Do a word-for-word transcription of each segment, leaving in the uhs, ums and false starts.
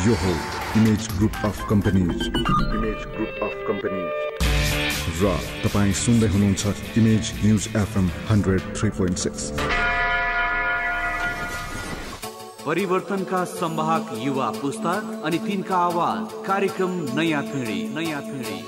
यो हो image group of companies image group of companies र तपाईं सुन्दै हुनुहुन्छ image news FM hundred three point six. परिवर्तनका संवाहक युवा पुस्ता अनि तिनका आवाज कार्यक्रम नयाँ पिँढी नयाँ पिँढी।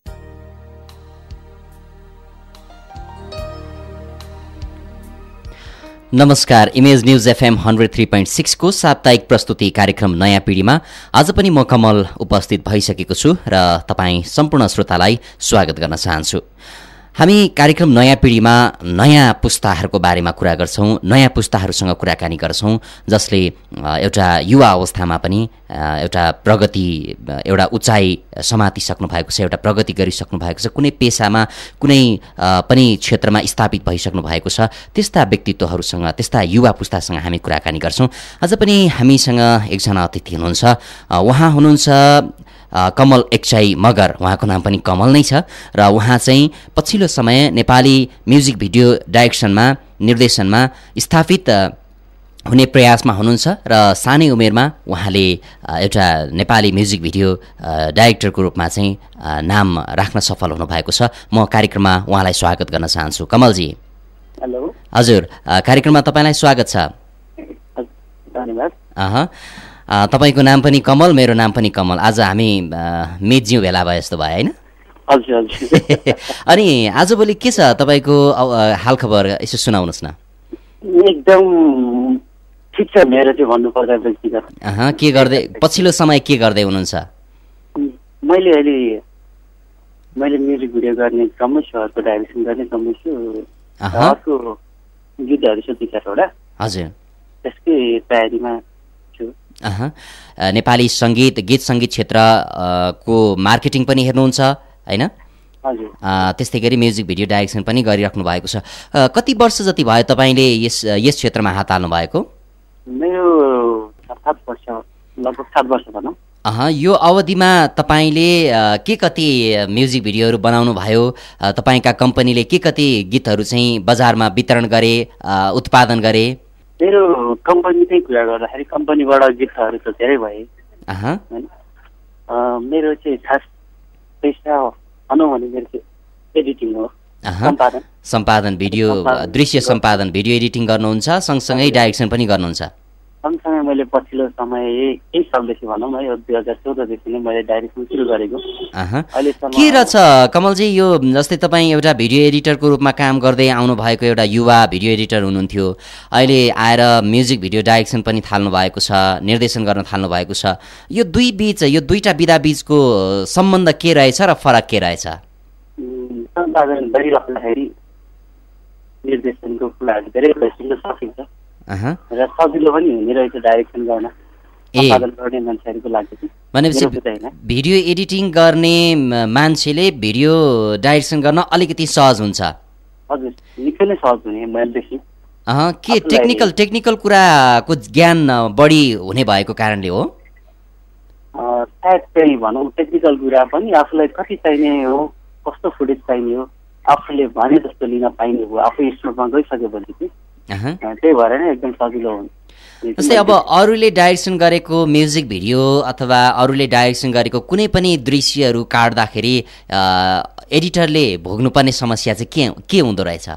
नमस्कार, image news FM hundred three point six को साप्ताहिक प्रस्तुति कार्यक्रम नयाँ पिँढीमा आज पनि म कमल उपस्थित भइसकेको छु र तपाईँ सम्पूर्ण श्रोतालाई स्वागत गर्न चाहन्छु। हामी कार्यक्रम नयाँ पिँढीमा नयाँ पुस्ताहरूको बारेमा कुरा गर्छौँ, नयाँ पुस्ताहरूसँग कुराकानी गर्छौँ जसले एउटा युवा अवस्थामा पनि एउटा प्रगति एउटा उचाइ समातिसक्नु भएको छ, एउटा प्रगति गरिसक्नु भएको छ, कुनै पेसामा कुनै पनि क्षेत्रमा स्थापित भइसक्नु भएको छ। त्यस्ता व्यक्तित्वहरूसँग त्यस्ता युवा पुस्तासँग हामी कुराकानी गर्छौँ। आज पनि हामीसँग एकजना अतिथि हुनुहुन्छ, उहाँ हुनुहुन्छ कमल एक्चाई मगर। उहाँको नाम पनि कमल नै छ र उहाँ चाहिँ पछिल्लो समय नेपाली म्युजिक भिडियो डाइरेक्सनमा निर्देशनमा स्थापित हुने प्रयासमा हुनुहुन्छ र सानै उमेरमा उहाँले एउटा नेपाली म्युजिक भिडियो डाइरेक्टरको रूपमा चाहिँ नाम राख्न सफल हुनुभएको छ। म कार्यक्रममा उहाँलाई स्वागत गर्न चाहन्छु। कमलजी हेलो। हजुर, कार्यक्रममा तपाईँलाई स्वागत छ। धन्यवाद। अह तपाईँको नाम पनि कमल, मेरो नाम पनि कमल, आज हामी मेज्यू भेला भए जस्तो भयो होइन? हजुर हजुर। अनि आजभोलि के छ तपाईँको हालखबर यसो सुनाउनुहोस् न। एकदम ठिक छ मेरो चाहिँ भन्नुपर्दा व्यक्तिगत। अह के गर्दै पछिल्लो समय के गर्दै हुनुहुन्छ? मैले अहिले मैले म्युजिक भिडियो गर्ने क्रममै छु, अर्को डाइरेक्सन गर्ने क्रममै छु, अर्को गीतहरू छ दुई चारवटा। हजुर, त्यसकै तयारीमा छु। अह नेपाली सङ्गीत गीत सङ्गीत क्षेत्रको मार्केटिङ पनि हेर्नुहुन्छ होइन? हजुर। त्यस्तै गरी म्युजिक भिडियो डाइरेक्सन पनि गरिराख्नु भएको छ। कति वर्ष जति भयो तपाईँले यस यस क्षेत्रमा हात हाल्नु भएको? मेरो सात वर्ष, लगभग सात वर्ष भनौँ। अह यो अवधिमा तपाईँले के कति म्युजिक भिडियोहरू बनाउनु भयो? तपाईँका कम्पनीले के कति गीतहरू चाहिँ बजारमा वितरण गरे, उत्पादन गरे? मेरो कम्पनीकै कुरा गर्दाखेरि कम्पनीबाट गीतहरू त धेरै भए होइन। मेरो चाहिँ खास पेसा भनौँ भने मेरो चाहिँ एडिटिङ हो, सम्पादन सम्पादन भिडियो दृश्य सम्पादन भिडियो एडिटिङ गर्नुहुन्छ, सँगसँगै डाइरेक्सन पनि गर्नुहुन्छ? सँगसँगै मैले पछिल्लो समय केही सालदेखि भनौँ न, यो दुई हजार चौधदेखि नै मैले डाइरेक्सन सुरु गरेको। के रहेछ कमलजी, यो जस्तै तपाईँ एउटा भिडियो एडिटरको रूपमा काम गर्दै आउनु भएको एउटा युवा भिडियो एडिटर हुनुहुन्थ्यो, अहिले आएर म्युजिक भिडियो डाइरेक्सन पनि थाल्नु भएको छ, निर्देशन गर्न थाल्नु भएको छ। यो दुई बिच यो दुईटा विधा बिचको सम्बन्ध के रहेछ र फरक के रहेछ? सम्पादन गरिराख्दाखेरि निर्देशनको कुराहरू धेरै भइसक्न सकिन्छ र सजिलो पनि हुने रहेछ डाइरेक्सन गर्न सम्पादन गर्ने मान्छेहरूको लागि। भनेपछि भिडियो एडिटिङ गर्ने मान्छेले भिडियो डाइरेक्सन गर्न अलिकति सहज हुन्छ? हजुर, निकै नै सहज हुने मैलदेखि। अह के टेक्निकल टेक्निकल कुराको ज्ञान बढी हुने भएको कारणले हो? सायद त्यही भनौँ, टेक्निकल कुरा पनि आफूलाई कति चाहिने हो, कस्तो फुटेज चाहिने हो, आफूले भने जस्तो लिन पाइने हो आफू स्टुडियोमा गइसकेपछि कि त्यही भएर नै एकदम सजिलो हुन्छ। जस्तै अब अरूले डाइरेक्सन गरेको म्युजिक भिडियो अथवा अरूले डाइरेक्सन गरेको कुनै पनि दृश्यहरू काट्दाखेरि एडिटरले भोग्नुपर्ने समस्या चाहिँ के के हुँदो रहेछ?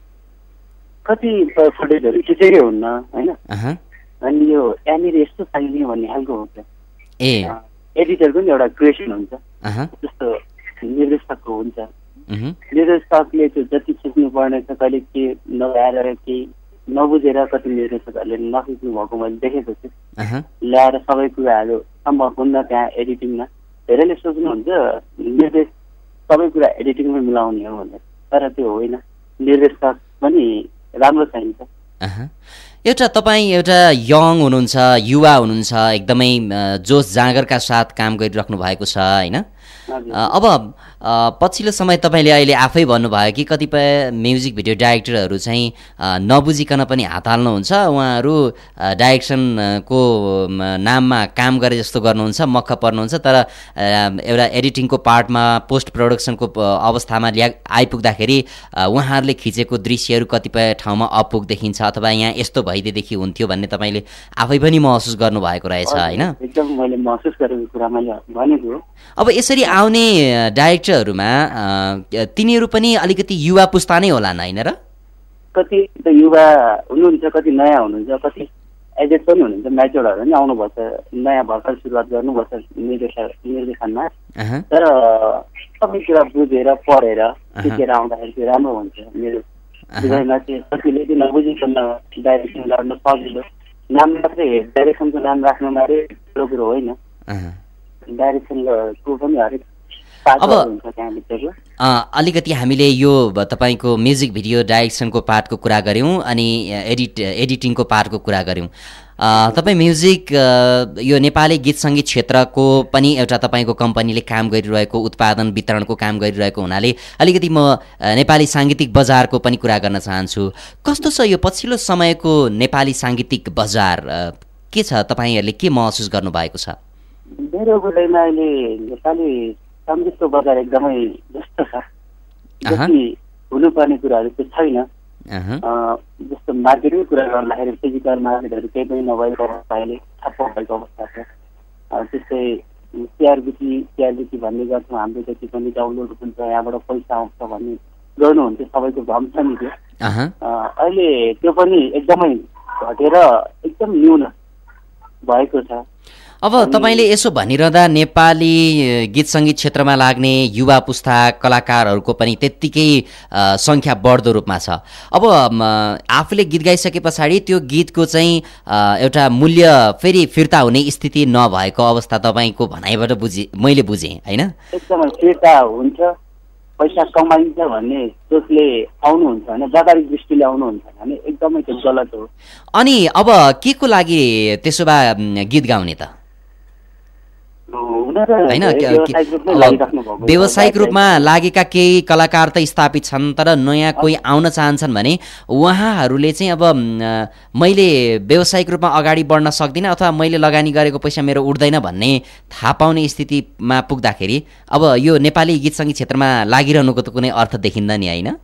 कति फुटेजहरू खिचेकै हुन्न होइन, अनि यो यहाँनिर यस्तो चाहिने भन्ने खालको हुन्छ। ए एडिटरको नि एउटा क्रिएसन हुन्छ, जस्तो निर्देशकको हुन्छ। निर्देशकले चाहिँ जति खिच्नु पर्ने छ कहिले के नल्याएर केही नबुझेर कति निर्देशकहरूले नखिच्नु भएको मैले देखेको छु। ल्याएर सबै कुराहरू सम्भव हुन्न त्यहाँ एडिटिङमा। धेरैले सोच्नुहुन्छ निर्देश सबै कुरा एडिटिङमै मिलाउने हो भनेर, तर त्यो होइन, निर्देशक पनि राम्रो चाहिन्छ। एउटा तपाईँ एउटा यङ हुनुहुन्छ, युवा हुनुहुन्छ, एकदमै जोस जाँगरका साथ काम गरिराख्नु भएको छ होइन? अब पछिल्लो समय तपाईँले अहिले आफै भन्नुभयो कि कतिपय म्युजिक भिडियो डाइरेक्टरहरू चाहिँ नबुझिकन पनि हात हाल्नुहुन्छ, उहाँहरू डाइरेक्सनको नाममा काम गरे जस्तो गर्नुहुन्छ, मक्ख पर्नुहुन्छ, तर एउटा एडिटिङको पार्टमा पोस्ट प्रडक्सनको अवस्थामा ल्या आइपुग्दाखेरि उहाँहरूले खिचेको दृश्यहरू कतिपय ठाउँमा अपुग देखिन्छ अथवा यहाँ यस्तो भइदिएदेखि हुन्थ्यो भन्ने तपाईँले आफै पनि महसुस गर्नुभएको रहेछ होइन? एकदम मैले महसुस गरेको कुरा मैले भनेको। अब यसरी आउने डाइरेक्टरहरूमा तिनीहरू पनि अलिकति युवा पुस्ता नै होलान् होइन र? कति त युवा हुनुहुन्छ, कति नयाँ हुनुहुन्छ, कति एजेड पनि हुनुहुन्छ, म्याच्योर्डहरू पनि आउनुपर्छ, नयाँ भर्खर सुरुवात गर्नुपर्छ निर्देशन निर्देशनमा। तर सबै कुरा बुझेर पढेर सिकेर आउँदाखेरि चाहिँ राम्रो हुन्छ। मेरो बुझाइमा चाहिँ कतिले चाहिँ नबुझिकन डाइरेक्सन गर्न सजिलो, नाम मात्रै डाइरेक्सनको नाम राख्नु मात्रै ठुलो कुरो होइन, डाइरेक्सनको पनि हरेक अब अलिकति हामीले यो तपाईँको म्युजिक भिडियो डाइरेक्सनको पार्टको कुरा गऱ्यौँ अनि एडिट एडिटिङको पार्टको कुरा गऱ्यौँ। तपाईँ म्युजिक यो नेपाली गीत सङ्गीत क्षेत्रको पनि एउटा तपाईँको कम्पनीले काम गरिरहेको उत्पादन वितरणको काम गरिरहेको हुनाले अलिकति म नेपाली साङ्गीतिक बजारको पनि कुरा गर्न चाहन्छु। कस्तो छ यो पछिल्लो समयको नेपाली साङ्गीतिक बजार, के छ, तपाईँहरूले के महसुस गर्नुभएको छ? मेरो बुझाइमा अहिले नेपाली सङ्गीतको बजार एकदमै व्यस्त छ, जति हुनुपर्ने कुराहरू चाहिँ छैन। जस्तो मार्केटकै कुरा गर्दाखेरि फिजिकल मार्केटहरू केही पनि नभएको अवस्था अहिले ठप्प भएको अवस्था छ। त्यस्तै सिआरबिटी सिआरबिटी भन्ने गर्छौँ, हाम्रो जति पनि डाउनलोड हुन्छ यहाँबाट पैसा आउँछ भन्ने गर्नुहुन्थ्यो, सबैको भ्रम छ नि त्यो। अहिले त्यो पनि एकदमै घटेर एकदम न्यून भएको छ। अब तपाईँले यसो भनिरहँदा नेपाली गीत सङ्गीत क्षेत्रमा लाग्ने युवा पुस्ता कलाकारहरूको पनि त्यत्तिकै सङ्ख्या बढ्दो रूपमा छ। अब आफूले गीत गाइसके पछाडि त्यो गीतको चाहिँ एउटा मूल्य फेरि फिर्ता हुने स्थिति नभएको अवस्था तपाईँको भनाइबाट बुझेँ, मैले बुझेँ होइन? एकदमै फिर्ता हुन्छ, पैसा कमाइन्छ भन्ने सोचले आउनुहुन्छ भने, व्यापारिक दृष्टिले आउनुहुन्छ भने एकदमै त्यो गलत हो। अनि अब के को लागि त्यसो भए गीत गाउने त होइन? व्यावसायिक रूपमा लागेका केही कलाकार त स्थापित छन्, तर नयाँ कोही आउन चाहन्छन् भने उहाँहरूले चाहिँ अब मैले व्यावसायिक रूपमा अगाडि बढ्न सक्दिनँ अथवा मैले लगानी गरेको पैसा मेरो उठ्दैन भन्ने थाहा पाउने स्थितिमा पुग्दाखेरि अब यो नेपाली गीत सङ्गीत क्षेत्रमा लागिरहनुको त कुनै अर्थ देखिँदैन नि होइन?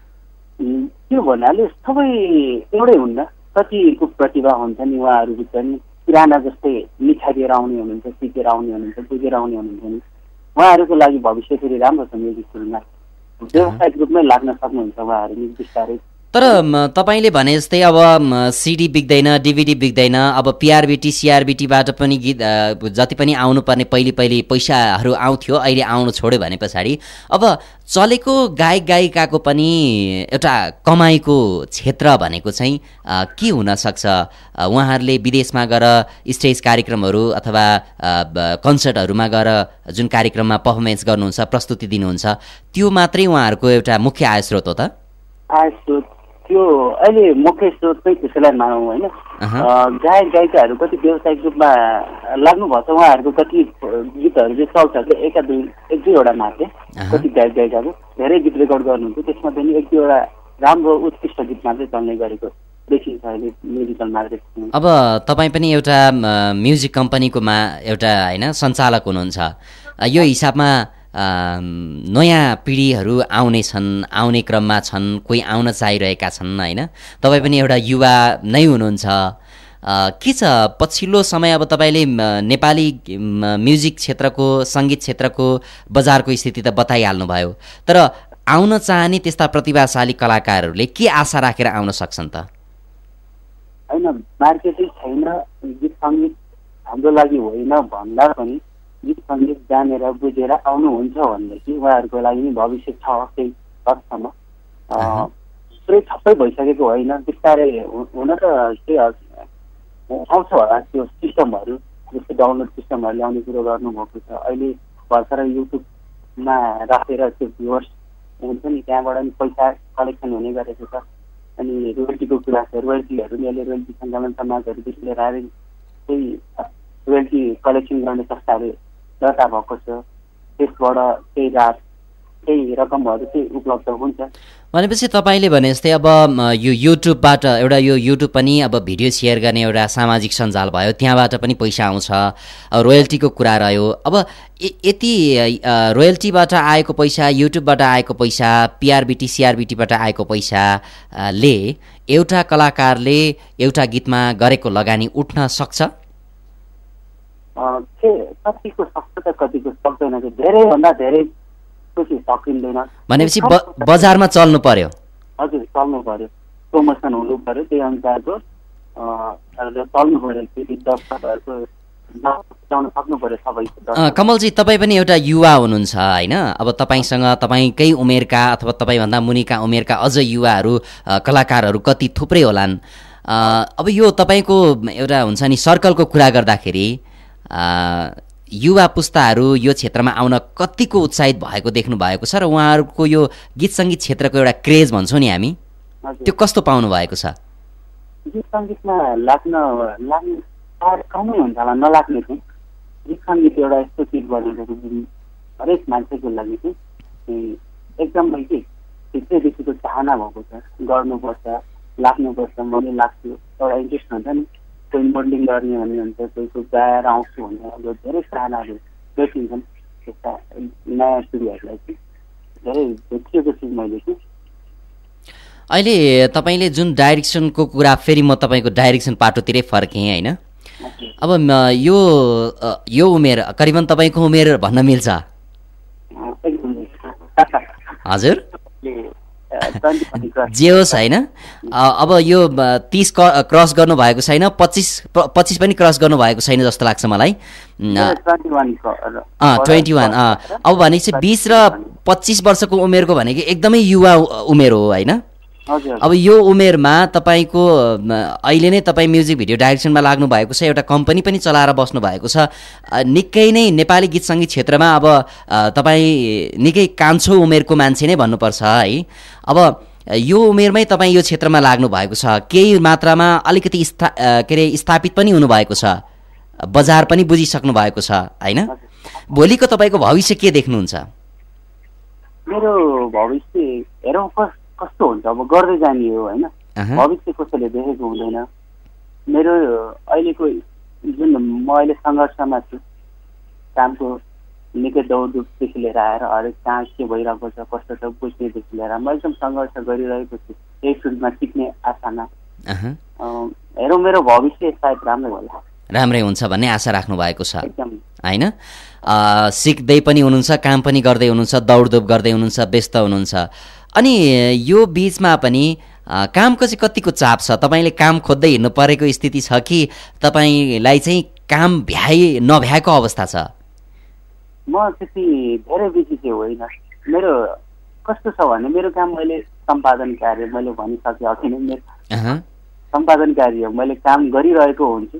त्यो भन्नाले सबै एउटै हुन्न, कतिको प्रतिभा हुन्छ नि उहाँहरूभित्र नि, पुराना जस्तै निखारिएर आउने हुनुहुन्छ, सिकेर आउने हुनुहुन्छ, बुझेर आउने हुनुहुन्छ नि, उहाँहरूको लागि भविष्य फेरि राम्रो छ म्युजिक फिल्डमा, व्यावसायिक रूपमै लाग्न सक्नुहुन्छ उहाँहरू नि बिस्तारै। तर तपाईँले भने जस्तै अब सिडी बिग्दैन, डिभिडी बिग्दैन, अब पिआरबिटी सिआरबिटीबाट पनि गीत जति पनि आउनुपर्ने पहिले पहिले पैसाहरू आउँथ्यो, अहिले आउनु छोड्यो भने पछाडि अब चलेको गायक गायिकाको पनि एउटा कमाइको क्षेत्र भनेको चाहिँ के हुनसक्छ? उहाँहरूले विदेशमा गएर स्टेज कार्यक्रमहरू अथवा कन्सर्टहरूमा गएर जुन कार्यक्रममा पर्फर्मेन्स गर्नुहुन्छ, प्रस्तुति दिनुहुन्छ, त्यो मात्रै उहाँहरूको एउटा मुख्य आय स्रोत हो त? आय स्रोत त्यो अहिले मुख्य स्रोत चाहिँ त्यसैलाई मानौँ होइन। गायक गायिकाहरू कति व्यावसायिक रूपमा लाग्नु भएको छ, उहाँहरूको कति गीतहरू चाहिँ चल्छ, एका दुई एक दुईवटा मात्रै, कति गायक गायिकाको धेरै गीत रेकर्ड गर्नुहुन्छ, त्यसमा पनि एक दुईवटा राम्रो उत्कृष्ट गीत मात्रै चल्ने गरेको देखिन्छ अहिले म्युजिकल मार्केट। अब तपाईँ पनि एउटा म्युजिक कम्पनीको मा एउटा होइन सञ्चालक हुनुहुन्छ, यो हिसाबमा नयाँ पिँढीहरू आउने छन्, आउने क्रममा छन्, कोही आउन चाहिरहेका छन् होइन? तपाईँ पनि एउटा युवा नै हुनुहुन्छ, के छ पछिल्लो समय अब तपाईँले नेपाली म्युजिक क्षेत्रको सङ्गीत क्षेत्रको बजारको स्थिति त बताइहाल्नुभयो, तर आउन चाहने त्यस्ता प्रतिभाशाली कलाकारहरूले के आशा राखेर आउन सक्छन् त? होइन, मार्केटै छैन, गीत सङ्गीत हाम्रो लागि होइन भन्दा पनि गीत सङ्गीत जानेर बुझेर आउनुहुन्छ भनेदेखि उहाँहरूको लागि नि भविष्य छ केही हदसम्म। पुरै ठप्पै भइसकेको होइन, बिस्तारै हुन त के आउँछ होला त्यो सिस्टमहरू, जस्तो डाउनलोड सिस्टमहरू ल्याउने कुरो गर्नुभएको छ। अहिले भर्खर युट्युबमा राखेर त्यो भ्युवर्स हुन्छ नि, त्यहाँबाट नि पैसा कलेक्सन हुने गरेको छ। अनि रोयल्टीको कुरा छ, रोयल्टीहरू नि अहिले रोयल्टी सङ्कलन समाजहरूदेखि लिएर आएर त्यही रोयल्टी कलेक्सन गर्ने संस्थाहरू दर्ता भएको छ, त्यसबाट केही रात केही रकमहरू चाहिँ उपलब्ध हुन्छ। भनेपछि तपाईँले भने जस्तै अब यो युट्युबबाट एउटा यो युट्युब पनि अब भिडियो सेयर गर्ने एउटा सामाजिक सञ्जाल भयो, त्यहाँबाट पनि पैसा आउँछ, रोयल्टीको कुरा रह्यो। अब यति रोयल्टीबाट आएको पैसा, युट्युबबाट आएको पैसा, पिआरबिटी सिआरबिटीबाट आएको पैसाले एउटा कलाकारले एउटा गीतमा गरेको लगानी उठ्न सक्छ? कतिको सक्छ त कतिको सक्दैन, धेरैभन्दा धेरै सकिँदैन। भनेपछि बजारमा चल्नु पर्यो। हजुर चल्नु पर्यो, प्रमोसन हुनु पर्यो, त्यही अनुसारको चल्नु पर्यो, सक्नु पर्यो सबै। कमलजी, तपाईँ पनि एउटा युवा हुनुहुन्छ होइन? अब तपाईँसँग तपाईँकै उमेरका अथवा तपाईँभन्दा मुनिका उमेरका अझ युवाहरू कलाकारहरू कति थुप्रै होलान्। अब यो तपाईँको एउटा हुन्छ नि सर्कलको कुरा गर्दाखेरि युवा पुस्ताहरू यो क्षेत्रमा आउन कतिको उत्साहित भएको देख्नु भएको छ र उहाँहरूको यो गीत सङ्गीत क्षेत्रको एउटा क्रेज भन्छौँ नि हामी, त्यो कस्तो पाउनु भएको छ? गीत सङ्गीतमा लाग्न लाग्ने कमै हुन्छ होला नलाग्ने चाहिँ। गीत सङ्गीत एउटा यस्तो चिज बनेको हरेक मान्छेको लागि चाहिँ एकदमै के भित्रैदेखिको चाहना भएको छ, गर्नुपर्छ, लाग्नुपर्छ, मैले लाग्छु, एउटा इन्ट्रेस्ट हुन्छ नि। कोही मोडलिङ गर्ने भन्ने हुन्छ, कोही कोही गाएर आउँछु भन्ने अब धेरै चाहनाहरू देखिन्छन् नयाँ पिँढीहरूलाई चाहिँ धेरै देखिएको छु मैले चाहिँ। अहिले तपाईँले जुन डाइरेक्सनको कुरा, फेरि म तपाईँको डाइरेक्सन पाटोतिरै फर्केँ होइन? अब यो यो उमेर करिबन तपाईँको उमेर भन्न मिल्छ? हजुर जे होस् होइन, अब यो तीस क्रस गर्नु भएको छैन, पच्चिस पच्चिस पनि क्रस गर्नु भएको छैन जस्तो लाग्छ मलाई। ट्वेन्टी वान अब भनेपछि बिस र पच्चिस वर्षको उमेरको भनेको एकदमै युवा उमेर हो होइन? अब यो उमेरमा तपाईँको अहिले नै तपाईँ म्युजिक भिडियो डाइरेक्सनमा लाग्नु भएको छ, एउटा कम्पनी पनि चलाएर बस्नु भएको छ, निकै नै नेपाली गीत सङ्गीत क्षेत्रमा अब तपाईँ निकै कान्छो उमेरको मान्छे नै भन्नुपर्छ है। अब यो उमेरमै तपाईँ यो क्षेत्रमा लाग्नु भएको छ, केही मात्रामा अलिकति स्था के अरे स्थापित पनि हुनुभएको छ, बजार पनि बुझिसक्नु भएको छ होइन? भोलिको तपाईँको भविष्य के देख्नुहुन्छ? मेरो भविष्य हेरौँ कस्तो हुन्छ, अब गर्दै जाने हो होइन, भविष्य कसैले देखेको हुँदैन। मेरो अहिलेको जुन म अहिले सङ्घर्षमा छु, कामको निकै दौडधुपदेखि लिएर आएर हरेक कहाँ के भइरहेको छ कस्तो छ बुझ्नेदेखि लिएर म एकदम सङ्घर्ष गरिरहेको छु यही फिल्डमा सिक्ने आशामा। हेरौँ मेरो भविष्य सायद राम्रै होला, राम्रै हुन्छ भन्ने आशा राख्नु भएको छ होइन? सिक्दै पनि हुनुहुन्छ, काम पनि गर्दै हुनुहुन्छ, दौडधुप गर्दै हुनुहुन्छ, व्यस्त हुनुहुन्छ। अनि यो बिचमा पनि कामको चाहिँ कतिको चाप छ? तपाईँले काम खोज्दै हिँड्नु परेको स्थिति छ कि तपाईँलाई चाहिँ काम भ्याइ नभ्याएको अवस्था छ? म त्यति धेरै बिजी चाहिँ होइन। मेरो कस्तो छ भने मेरो काम मैले सम्पादन कार्य मैले भनिसकेँ अघि नै, मेरो सम्पादन कार्य हो, मैले काम गरिरहेको हुन्छु,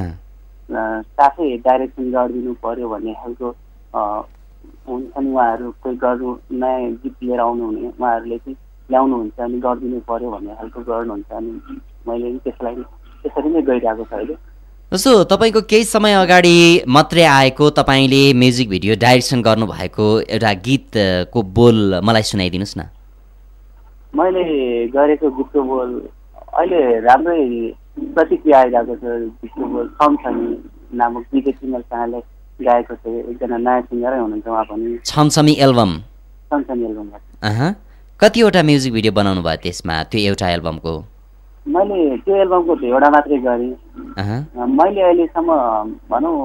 साथै डाइरेक्सन गरिदिनु पर्यो भन्ने खालको हुन्छन् उहाँहरू, कोही गर्नु नयाँ गीत लिएर आउनुहुने उहाँहरूले चाहिँ ल्याउनुहुन्छ अनि गरिदिनु पर्यो भन्ने खालको गर्नुहुन्छ, अनि मैले त्यसलाई त्यसरी नै गइरहेको छ अहिले। जस्तो तपाईँको केही समय अगाडि मात्रै आएको तपाईँले म्युजिक भिडियो डाइरेक्सन गर्नुभएको एउटा गीतको बोल मलाई सुनाइदिनुहोस् न। मैले गरेको गीतको बोल अहिले राम्रै प्रतिक्रिया आइरहेको छ। गीतको बोल छमछमी नामक गीत सिङ्गरसँगले गाएको छ, एकजना नयाँ सिङ्गरै हुनुहुन्छ उहाँ पनि। छमछमी एल्बम? छमछमी एल्बम। कतिवटा म्युजिक भिडियो बनाउनु भयो त्यसमा, त्यो एउटा एल्बमको? मैले त्यो एल्बमको एउटा मात्रै गरेँ। मैले अहिलेसम्म भनौँ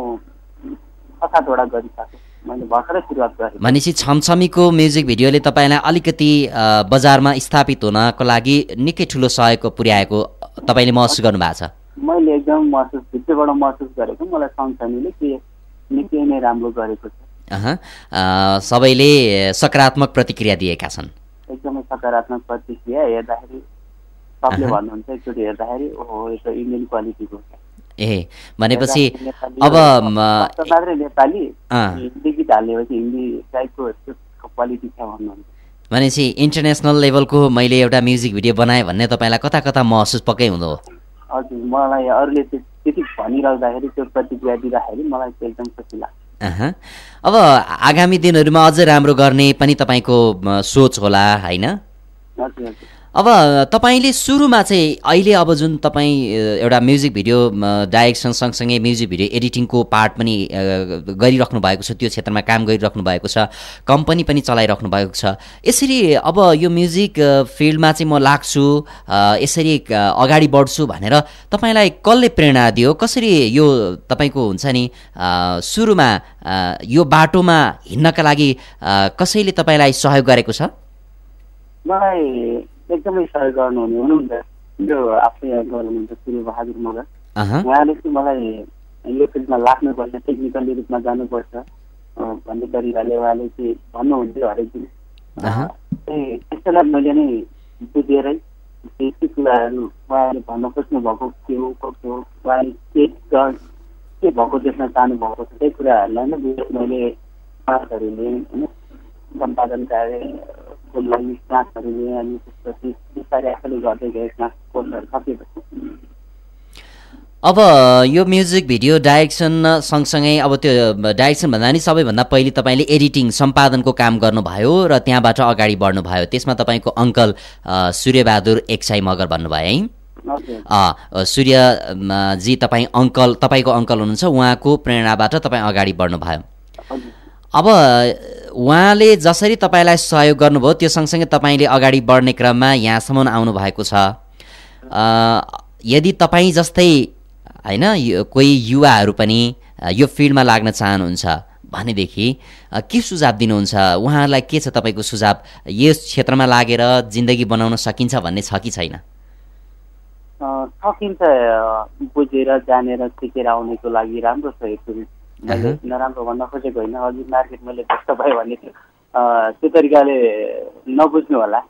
छ सातवटा गरिसकेँ, मैले भर्खरै सुरुवात गरेँ। भनेपछि छमछमीको म्युजिक भिडियोले तपाईँलाई अलिकति बजारमा स्थापित हुनको लागि निकै ठुलो सहयोग पुर्याएको तपाईँले महसुस गर्नुभएको छ? मैले एकदम महसुस भित्रबाट महसुस गरेको, मलाई छमछमीले के निकै नै राम्रो गरेको छ। सबैले सकारात्मक प्रतिक्रिया दिएका छन्? एकदमै सकारात्मक प्रतिक्रिया। हेर्दाखेरि सबले भन्नुहुन्छ एकचोटि हेर्दाखेरि ओहो यो त इन्डियन क्वालिटीको छ। ए भनेपछि अब मात्रै नेपाली हिन्दी गीत हालेपछि हिन्दी टाइपको क्वालिटी छ भन्नुहुन्छ। भनेपछि इन्टरनेसनल लेभलको मैले एउटा म्युजिक भिडियो बनाएँ भन्ने तपाईँलाई कता कता महसुस पक्कै हुँदो? हजुर, मलाई अरूले त्यति भनिराख्दाखेरि त्यो प्रतिक्रिया दिँदाखेरि मलाई चाहिँ एकदम खुसी लाग्छ। अब आगामी दिनहरूमा अझै राम्रो गर्ने पनि तपाईँको सोच होला होइन? अब तपाईँले सुरुमा चाहिँ अहिले अब जुन तपाईँ एउटा म्युजिक भिडियो डाइरेक्सन सँगसँगै म्युजिक भिडियो एडिटिङको पार्ट पनि गरिराख्नु भएको छ, त्यो क्षेत्रमा काम गरिराख्नु भएको छ, कम्पनी पनि चलाइराख्नु भएको छ। यसरी अब यो म्युजिक फिल्डमा चाहिँ म लाग्छु, यसरी अगाडि बढ्छु भनेर तपाईँलाई कसले प्रेरणा दियो? कसरी यो तपाईँको हुन्छ नि सुरुमा यो बाटोमा हिँड्नका लागि कसैले तपाईँलाई सहयोग गरेको छ? मलाई एकदमै सहयोग गर्नुहुने हुनुहुन्छ यो आफै गर्नुहुन्छ सूर्य बहादुर मगर। उहाँले चाहिँ मलाई यो फिल्डमा लाग्नुपर्छ, टेक्निकली रूपमा जानुपर्छ भन्ने तरिकाले उहाँले चाहिँ भन्नुहुन्थ्यो हरेक दिन। त्यसैलाई मैले नै बुझेरै त्यही कुराहरू उहाँले भन्न खोज्नु भएको के हो कसो हो, उहाँले के के भएको देख्न चाहनु भएको छ त्यही कुराहरूलाई नै बुझेर मैले पाठहरू लिएँ होइन, सम्पादन कार्य अनि त्यसपछि बिस्तारै आफैले गर्दै गए क्लास कोर्सहरू सकेपछि। अब यो म्युजिक भिडियो डाइरेक्सन सँगसँगै अब त्यो डाइरेक्सन भन्दा नि सबैभन्दा पहिले तपाईँले एडिटिङ सम्पादनको काम गर्नुभयो र त्यहाँबाट अगाडि बढ्नुभयो। त्यसमा तपाईँको अङ्कल सूर्यबहादुर एकसाई मगर भन्नुभयो है? सूर्यजी तपाईँ अङ्कल तपाईँको अङ्कल हुनुहुन्छ, उहाँको प्रेरणाबाट तपाईँ अगाडि बढ्नुभयो। अब उहाँले जसरी तपाईँलाई सहयोग गर्नुभयो त्यो सँगसँगै तपाईँले अगाडि बढ्ने क्रममा यहाँसम्म आउनु भएको छ। यदि तपाईँ जस्तै होइन कोही युवाहरू पनि यो फिल्डमा लाग्न चाहनुहुन्छ भनेदेखि के सुझाव दिनुहुन्छ? उहाँहरूलाई के छ तपाईँको सुझाव? यस क्षेत्रमा लागेर जिन्दगी बनाउन सकिन्छ भन्ने छ कि छैन? सकिन्छ, बुझेर जानेर सिकेर आउनेको लागि राम्रो छ यो फिल्ड। मैले नराम्रो भन्न खोजेको होइन, अघि मार्केट मैले कस्तो भयो भने त्यो तरिकाले नबुझ्नु होला,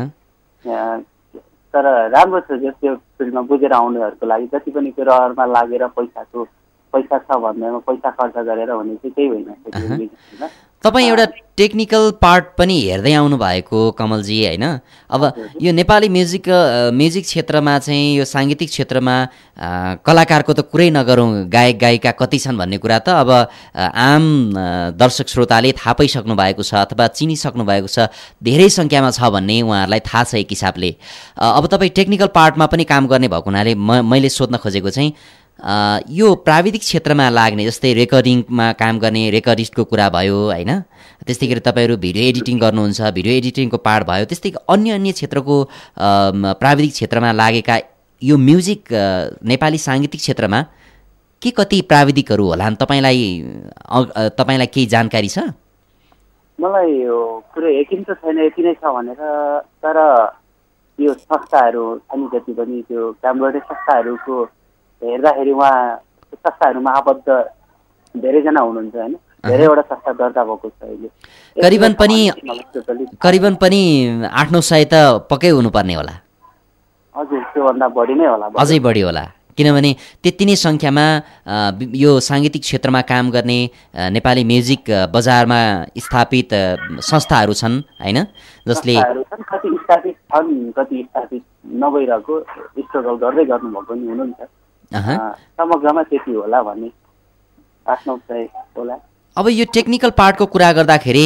तर राम्रो छ जो त्यो फिल्डमा बुझेर आउनेहरूको लागि। जति पनि त्यो रहरमा लागेर पैसाको पैसा छ भन्दैमा पैसा खर्च गरेर हुने चाहिँ त्यही होइन। तपाईँ एउटा टेक्निकल पार्ट पनि हेर्दै आउनु भएको कमलजी होइन? अब यो नेपाली म्युजिक म्युजिक क्षेत्रमा चाहिँ यो साङ्गीतिक क्षेत्रमा कलाकारको त कुरै नगरौँ, गायक गायिका कति छन् भन्ने कुरा त अब आम दर्शक श्रोताले थाहा पाइसक्नु भएको छ अथवा चिनिसक्नु भएको छ, धेरै सङ्ख्यामा छ भन्ने उहाँहरूलाई थाहा छ एक हिसाबले। अब तपाईँ टेक्निकल पार्टमा पनि काम गर्ने भएको हुनाले म मैले सोध्न खोजेको चाहिँ यो प्राविधिक क्षेत्रमा लाग्ने जस्तै रेकर्डिङमा काम गर्ने रेकर्डिस्टको कुरा भयो होइन, त्यस्तै गरी तपाईँहरू भिडियो एडिटिङ गर्नुहुन्छ, भिडियो एडिटिङको पार्ट भयो, त्यस्तै अन्य अन्य क्षेत्रको प्राविधिक क्षेत्रमा लागेका यो म्युजिक नेपाली साङ्गीतिक क्षेत्रमा के कति प्राविधिकहरू होलान्? तपाईँलाई तपाईँलाई केही जानकारी छ? मलाई यो पुरै यकिन त छैन, यति नै छ भनेर, तर यो संस्थाहरू छन् जति पनि त्यो काम गर्ने संस्थाहरूको हेर्दाखेरि उहाँ संस्थाहरूमा आबद्ध धेरैजना हुनुहुन्छ होइन, धेरैवटा संस्था दर्ता भएको छ अहिले। करिबन पनि करिबन पनि आठ नौ सय त पक्कै हुनुपर्ने होला। हजुर, त्योभन्दा बढी नै होला, अझै बढी होला, किनभने त्यति नै सङ्ख्यामा यो साङ्गीतिक क्षेत्रमा काम गर्ने नेपाली म्युजिक बजारमा स्थापित संस्थाहरू छन् होइन, जसले कति स्थापित छन् कति स्थापित नभइरहेको स्ट्रगल गर्दै गर्नुभएको नि हुनुहुन्छ। समग्रमा त्यति होला भन्ने आठ नौ सय होला। अब यो टेक्निकल पार्टको कुरा गर्दाखेरि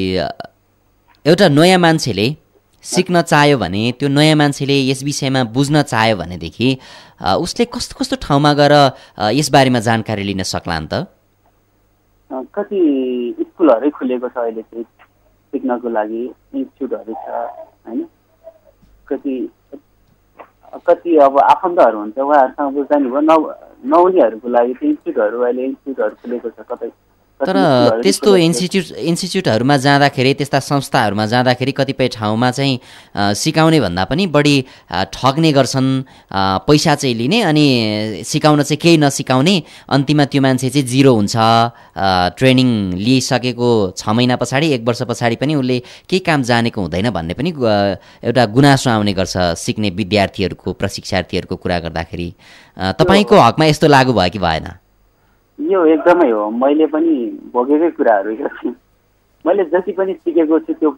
एउटा नयाँ मान्छेले सिक्न चाह्यो भने, त्यो नयाँ मान्छेले यस विषयमा बुझ्न चाह्यो भनेदेखि उसले कस्तो कस्तो ठाउँमा गएर यसबारेमा जानकारी लिन सक्ला नि त? कति स्कुलहरू खुलेको छ अहिले चाहिँ सिक्नको लागि, इन्स्टिट्युटहरू छ होइन। कति कति अब आफन्तहरू हुन्छ उहाँहरूसँग बुझ्दा नि भयो, न नहुनेहरूको लागि चाहिँ इन्स्टिट्युटहरू अहिले इन्स्टिट्युटहरू खुलेको छ कतै। तर त्यस्तो इन्स्टिट्युट इन्स्टिट्युटहरूमा जाँदाखेरि, त्यस्ता संस्थाहरूमा जाँदाखेरि कतिपय ठाउँमा चाहिँ सिकाउने भन्दा पनि बढी ठग्ने गर्छन्, पैसा चाहिँ लिने अनि सिकाउन चाहिँ केही नसिकाउने, अन्तिममा त्यो मान्छे चाहिँ जिरो हुन्छ। ट्रेनिङ लिइसकेको छ महिना पछाडि एक वर्ष पछाडि पनि उसले केही काम जानेको हुँदैन भन्ने पनि एउटा गुनासो आउने गर्छ सिक्ने विद्यार्थीहरूको, प्रशिक्षार्थीहरूको कुरा गर्दाखेरि। तपाईँको हकमा यस्तो लागू भयो कि भएन? यो एकदमै हो, मैले पनि भोगेकै कुराहरू यो। मैले जति पनि सिकेको छु त्यो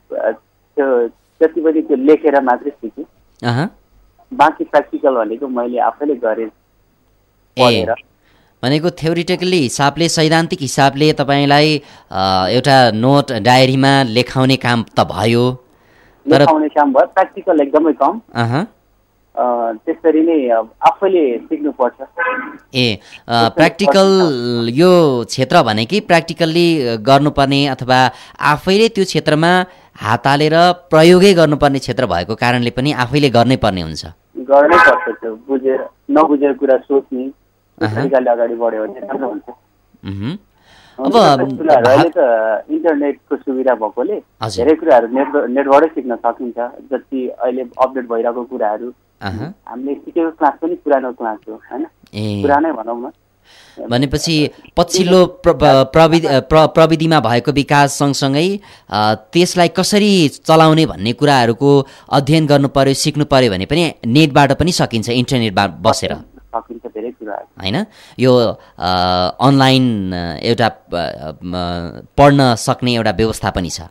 जति पनि त्यो लेखेर मात्रै सिकेँ, बाँकी प्र्याक्टिकल भनेको मैले आफैले गरेँ पढेर। भनेको थ्योरिटिकली हिसाबले सैद्धान्तिक हिसाबले तपाईँलाई एउटा नोट डायरीमा लेखाउने काम त भयो, तर लेखाउने काम भयो, प्र्याक्टिकल एकदमै कम। त्यसरी नै आफैले सिक्नुपर्छ। ए प्र्याक्टिकल यो क्षेत्र भनेकै प्र्याक्टिकल्ली गर्नुपर्ने अथवा आफैले त्यो क्षेत्रमा हात हालेर प्रयोगै गर्नुपर्ने क्षेत्र भएको कारणले पनि आफैले गर्नै पर्ने हुन्छ। गर्नै पर्छ, त्यो बुझेर नबुझेर कुरा सोच्ने तरिकाले अगाडि बढ्यो भने राम्रो हुन्छ। अब अहिले त इन्टरनेटको सुविधा भएकोले धेरै कुराहरू नेट नेटबाटै सिक्न सकिन्छ। जति अहिले अपडेट भइरहेको कुराहरू हामीले सिकेको क्लास पनि पुरानो क्लास हो हैन, पुरानै भनौँ न। भनेपछि पछिल्लो प्रविधि प्रविधिमा भएको विकास सँगसँगै त्यसलाई कसरी चलाउने भन्ने कुराहरूको अध्ययन गर्नु पर्यो, सिक्नु पर्यो भने पनि नेटबाट पनि सकिन्छ, इन्टरनेटमा बसेर सकिन्छ धेरै कुराहरू हैन। यो अनलाइन एउटा पढ्न सक्ने एउटा व्यवस्था पनि छ।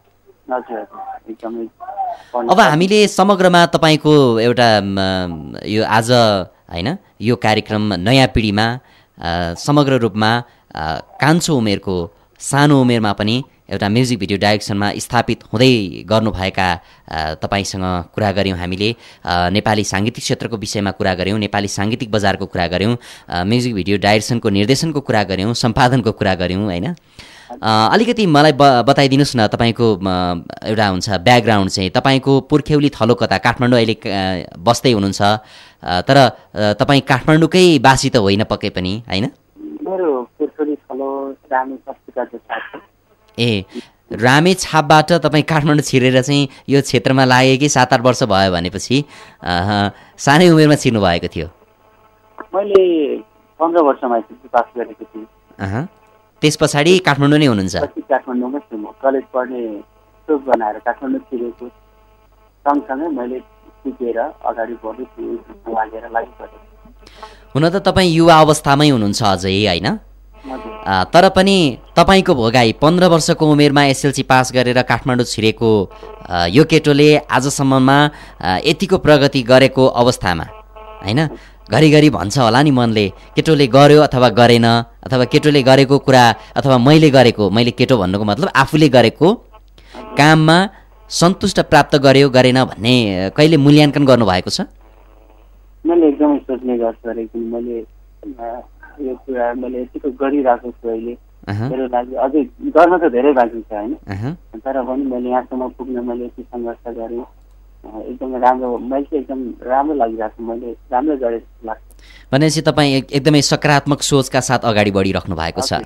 अब हामीले समग्रमा तपाईँको एउटा यो आज हैन यो कार्यक्रम नयाँ पिँढीमा समग्र रूपमा कान्छो उमेरको सानो उमेरमा पनि एउटा म्युजिक भिडियो डाइरेक्सनमा स्थापित हुँदै गर्नुभएका तपाईँसँग कुरा गऱ्यौँ हामीले। नेपाली साङ्गीतिक क्षेत्रको विषयमा कुरा गऱ्यौँ, नेपाली साङ्गीतिक बजारको कुरा गऱ्यौँ, म्युजिक भिडियो डाइरेक्सनको निर्देशनको कुरा गऱ्यौँ, सम्पादनको कुरा गऱ्यौँ हैन। अलिकति मलाई ब बताइदिनुहोस् न तपाईँको एउटा हुन्छ ब्याकग्राउन्ड चाहिँ, तपाईँको पुर्ख्यौली थलो कता? काठमाडौँ अहिले बस्दै हुनुहुन्छ, तर तपाईँ काठमाडौँकै बासी त होइन पक्कै पनि हैन? मेरो पुर्ख्यौली थलो रामेछाप। ए रामेछापबाट तपाईँ काठमाडौँ छिरेर चाहिँ यो क्षेत्रमा लागे कि सात आठ वर्ष भयो भनेपछि सानै उमेरमा छिर्नु भएको थियो? मैले पन्ध्र वर्षमा पास गरेको थिएँ। त्यस पछाडि काठमाडौँ नै हुनुहुन्छ? काठमाडौँमै छु, म कलेज पढ्ने सोच बनाएर काठमाडौँ छिरेको। सँगसँगै मैले सिकेर अगाडि बढेको लागेर लागिपरेको। हुन त तपाईँ युवा अवस्थामै हुनुहुन्छ अझै होइन, तर पनि तपाईँको भोगाई पन्ध्र वर्षको उमेरमा एसएलसी पास गरेर काठमाडौँ छिरेको यो केटोले आजसम्ममा यतिको प्रगति गरेको अवस्थामा होइन, घरिघरि भन्छ होला नि मनले केटोले गर्यो अथवा गरेन, अथवा केटोले गरेको कुरा अथवा मैले गरेको, मैले केटो भन्नुको मतलब आफूले गरेको काममा सन्तुष्ट प्राप्त गर्यो गरेन भन्ने कहिले मूल्याङ्कन गर्नुभएको छ? मैले एकदमै सोच्ने गर्छु, मैले यो कुरा मैले यतिको गरिरहेको छु अहिले, मेरो लागि अझै गर्न त धेरै बाँकी छ होइन, तर पनि मैले यहाँसम्म पुग्न मैले यति सङ्घर्ष गरेँ, एकदमै राम्रो, मैले चाहिँ एकदम राम्रो लागिरहेको छ, मैले राम्रो गरेँ जस्तो लाग्छ। भनेपछि तपाईँ एकदमै सकारात्मक सोचका साथ अगाडि बढिराख्नु भएको छ।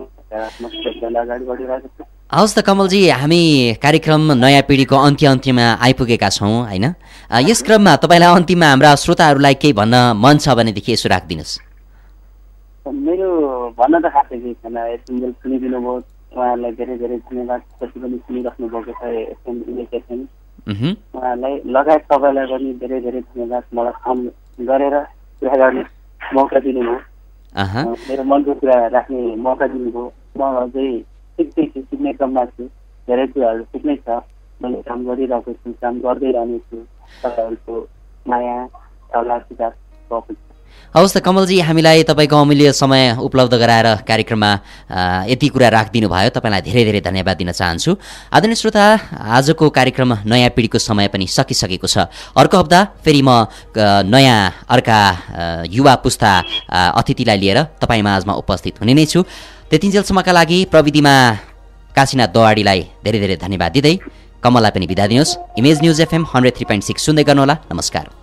हवस् त कमलजी, हामी कार्यक्रम नयाँ पिँढीको अन्त्य अन्त्यमा आइपुगेका छौँ होइन। यस क्रममा तपाईँलाई अन्तिममा हाम्रा श्रोताहरूलाई केही भन्न मन छ भनेदेखि यसो राखिदिनुहोस्। मेरो भन्न त खासै केही छैन, सिङ्गल सुनिदिनु भयो, उहाँहरूलाई धेरै धेरै धन्यवाद। जति पनि सुनिराख्नु भएको छ एफएम उहाँहरूलाई लगायत सबैलाई पनि धेरै धेरै धन्यवाद। मलाई फोन गरेर कुरा गर्ने मौका दिनुभयो, मेरो मनको कुरा राख्ने मौका दिनुभयो। म अझै सिक्दैछु, सिक्ने क्रममा छु, धेरै कुराहरू सिक्नै छ, मैले काम गरिरहेको छु, काम गर्दै रहनेछु। तपाईँहरूको माया सल्लाह हवस् त कमलजी, हामीलाई तपाईँको अमूल्य समय उपलब्ध गराएर कार्यक्रममा यति कुरा राखिदिनु भयो, तपाईँलाई धेरै धेरै धन्यवाद दिन चाहन्छु। आदरणीय श्रोता, आजको कार्यक्रम नयाँ पिँढीको समय पनि सकिसकेको छ। अर्को हप्ता फेरि म नयाँ अर्का युवा पुस्ता अतिथिलाई लिएर तपाईँ माझमा उपस्थित हुने नै छु। त्यतिन्जेलसम्मका लागि प्रविधिमा काशीनाथ दवाडीलाई धेरै धेरै धन्यवाद दिँदै कमललाई पनि बिदा दिनुहोस्। Image news FM hundred three point six सुन्दै गर्नुहोला। नमस्कार।